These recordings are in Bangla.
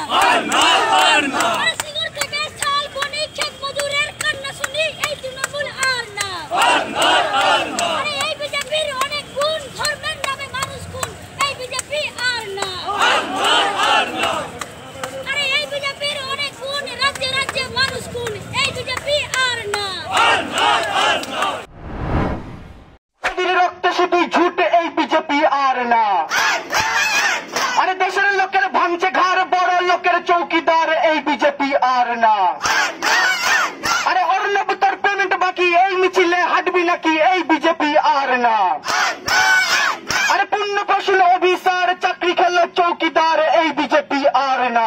সিঙ্গুর থেকে চাল বনি ক্ষেত মজুরের কান্না শুনি এই তৃণমূল আর না। আরে এই বিজেপির অনেক গুণ, ধর্মের নামে মানুষ খুন, এই বিজেপি আর না। আরে এই বিজেপির অনেক গুণ, রাজ্যে রাজ্যে মানুষ খুন, এই বিজেপি আর না। রক্ত শুধু ঝুট, এই বিজেপি আর না। আরে দেশের লোকের ভাঙছে ঘর, বড় লোকের চৌকিদার, এই বিজেপি আর না। আরে অর্ণব তোর পেমেন্ট বাকি, এই মিছিলে হাঁটবি নাকি, এই বিজেপি আর না। আরে পূর্ণ প্রশ্ন অভিসার, চাকরি খেলো চৌকিদার, এই বিজেপি আর না।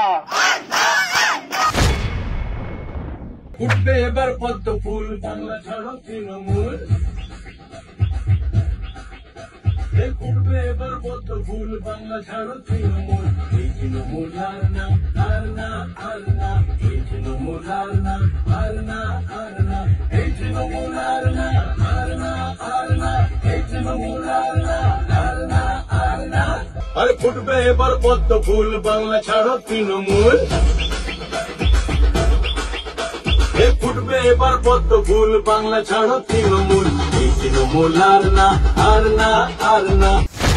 উঠবে এবার পদ্ম ফুল, বাংলা ছাড়ো তৃণমূল। উঠবে এবার পদ্ম ফুল, বাংলা ছাড়ো তৃণমূল। এই তৃণমূল আর না, আর না, আর না। এই তৃণমূল আর না, আর না, আর না। এই তৃণমূল আর না, আর না, আর না। এই তৃণমূল আর না, আর না, আর না। আরে ফুটবে এবার পদ্ম ফুল, বাংলা ছাড়ো তৃণমূল। ফুটবে এবার পদ্ম ফুল, বাংলা ছাড়ো তৃণমূল। এই তৃণমূল আর না, আর না, আর না।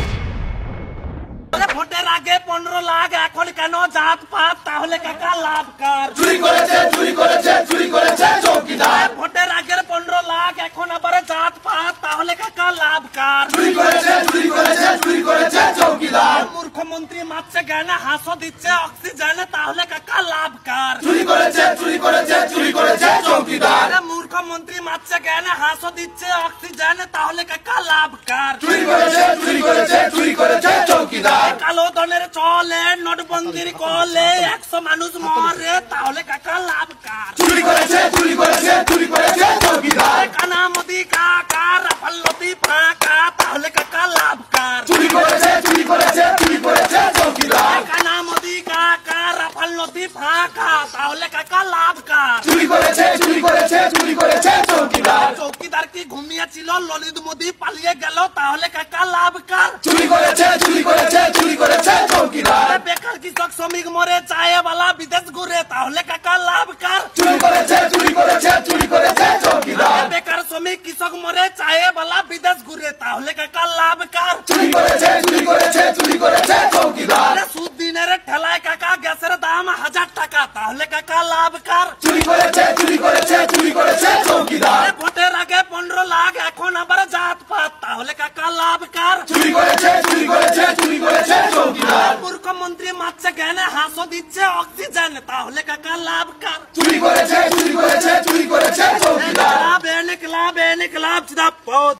ভোটের আগে 15 লাখ, এখন কেন জাত পাত, তাহলে কাকা লাভ কার? চুরি করেছে, চুরি করেছে, চুরি করেছে চৌকিদার। ভোটের আগের 15 লাখ, এখন আবার জাত পাত, তাহলে কাকা লাভ কার? চুরি করেছে, চুরি করেছে, চুরি করেছে চৌকিদার। মূর্খমন্ত্রী মারছে জ্ঞানে, হাসো দিচ্ছে অক্সিজেনে, তাহলে কাকা লাভ কার? চুরি করেছে, চুরি করেছে, চুরি করেছে চৌকিদার। মূর্খমন্ত্রী মারছে জ্ঞানে, হাসো দিচ্ছে অক্সিজেনে, তাহলে কাকা লাভ কার? চুরি করেছে, চুরি করেছে, চুরি করেছে চৌকিদার। কালো ধনের চলে, নোটবন্দির কলে 100 মানুষ মরে, তাহলে কাকা লাভ কার? চুরি করেছে, চুরি করেছে, চুরি করেছে চৌকিদার। কানা মোদি কাকা, রাফাল লতি ফাঁকা, তাহলে কাকা লাভ কার? চুরি করেছে, চুরি করেছে, চুরি করেছে চৌকিদার। কানা মোদি কাকা, রাফাল লতি ফাঁকা, তাহলে কাকা লাভ কার? চুরি করেছে, চুরি করেছে, চুরি করেছে চৌকিদার। চৌকিদার কি ঘুমিয়েছিল, ললিত মোদি পালিয়ে গেল, তাহলে কাকা লাভ কার? চুরি করেছে, চুরি করেছে, চুরি করেছে চৌকিদার। বেকার কৃষক শ্রমিক মরে, চায়েওয়ালা বিদেশ ঘুরে, তাহলে কাকা লাভ কার? চুরি করেছে, চুরি করেছে, চুরি করেছে চৌকিদার। বেকার শ্রমিক কৃষক মরে, চায়েওয়ালা বিদেশ ঘুরে, তাহলে কাকা লাভ কার? চুরি করেছে, চুরি করেছে, চুরি করেছে চৌকিদার। সুদ দিনের ঠেলায় কাকা গ্যাসের দাম 1000 টাকা, তাহলে কাকা লাভ কার? চুরি করেছে, চুরি করেছে, চুরি করেছে চৌকিদার। ভোটের আগে 15 লাখ, এখন আবার জাত পাত, তাহলে কাকা লাভ কার? চুরি করেছে, চুরি করেছে, চুরি করেছে চৌকিদার। মূর্খমন্ত্রী মারছে জ্ঞানে, হাসো দিচ্ছে অক্সিজেন, তাহলে কাকা লাভ কার? চুরি করেছে, চুরি করেছে, চুরি করেছে চৌকিদার। Club, club, club,